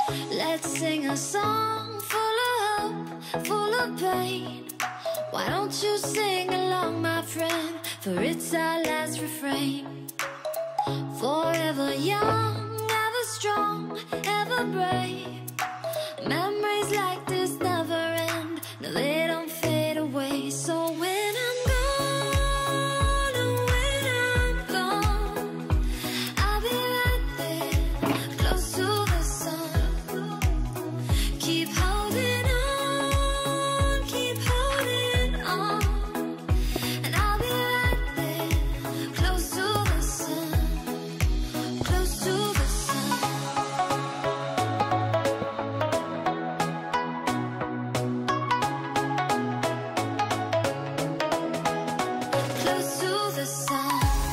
Let's sing a song full of hope, full of pain. Why don't you sing along, my friend? For it's our last refrain. Forever young, ever strong, ever brave. Memories like this never end. No, they don't fade away. So when I'm gone, oh, when I'm gone, I'll be right there, close to the sun. Keep holding on, keep holding on. And I'll be right there, close to the sun, close to the sun. Close to the sun.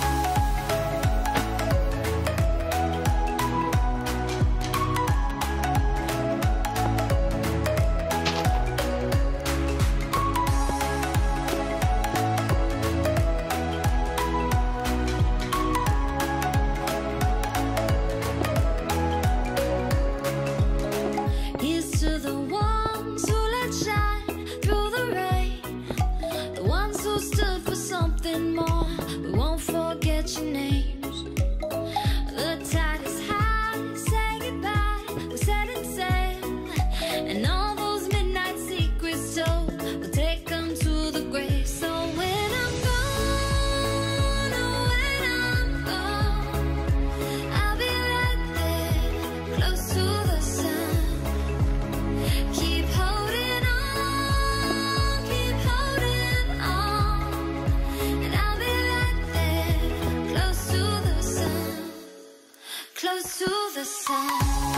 Here's to the ones who let shine through the rain, the ones who stood for something more. We won't forget your names. The tide is high, say goodbye, we're setting sail, and all those midnight secrets told, we'll take them to the grave. So when I'm gone, oh, when I'm gone, I'll be right there, close to the sun. Keep holding on, keep holding on. And I'll be right there, close to the sun, close to the sun.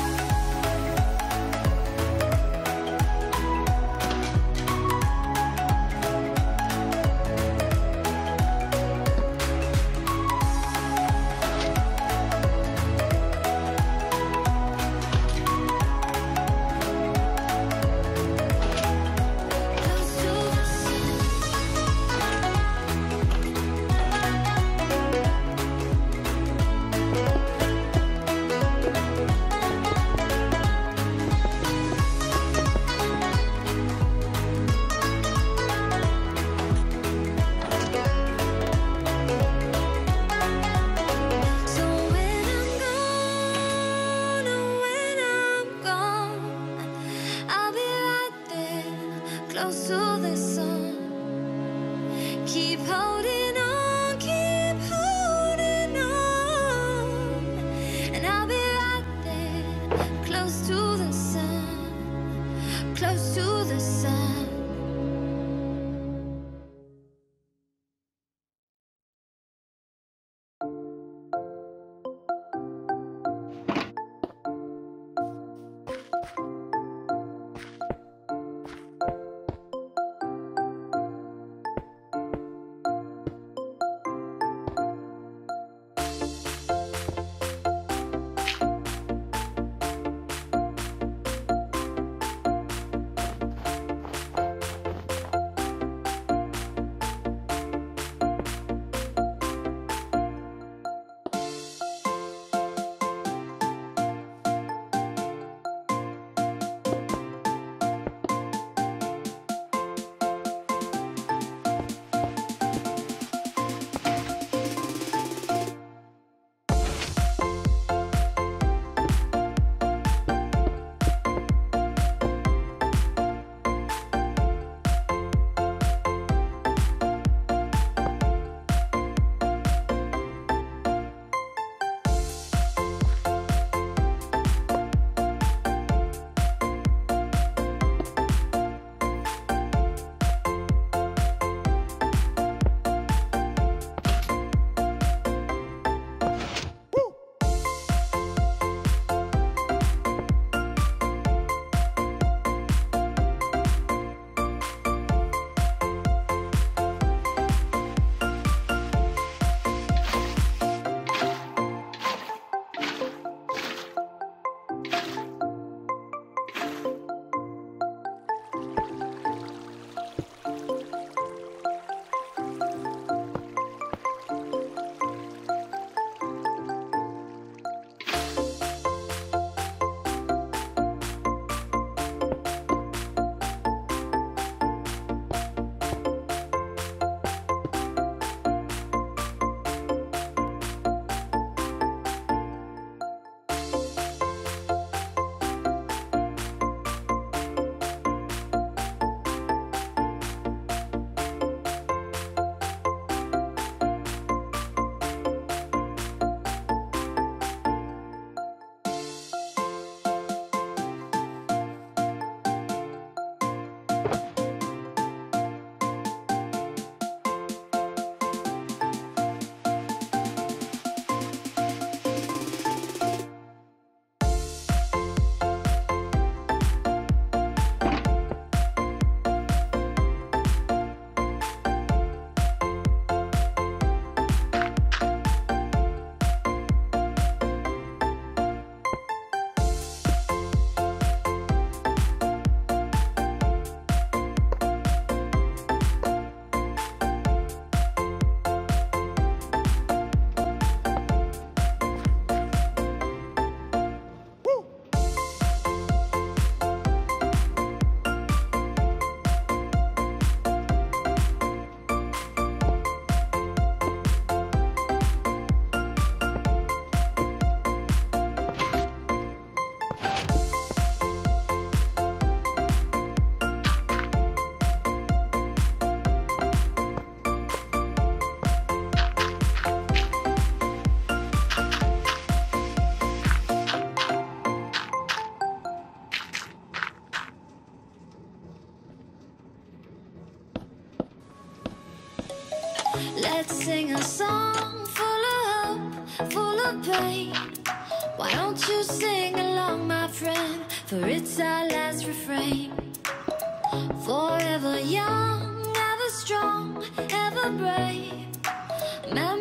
Close to the sun. So when I'm gone, oh, when I'm gone, I'll be right there, close to the sun. Keep holding on, keep holding on. And I'll be right there, close to the sun, close to the sun. Let's sing a song full of hope, full of pain. Why don't you sing along, my friend? For it's our last refrain. Forever young, ever strong, ever brave.